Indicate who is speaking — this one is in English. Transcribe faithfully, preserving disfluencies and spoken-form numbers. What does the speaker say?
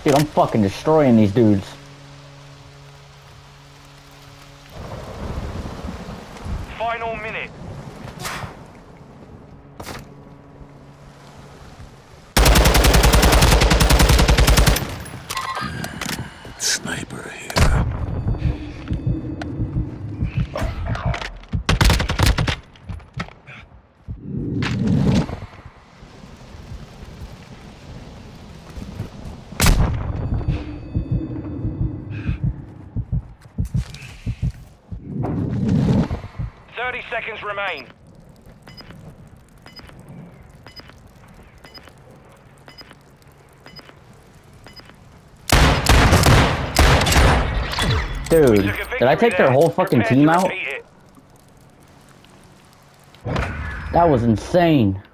Speaker 1: Dude, I'm fucking destroying these dudes.
Speaker 2: Final minute.
Speaker 3: Sniper here.
Speaker 2: Thirty seconds remain.
Speaker 1: Dude, did I take their whole fucking team out? That was insane.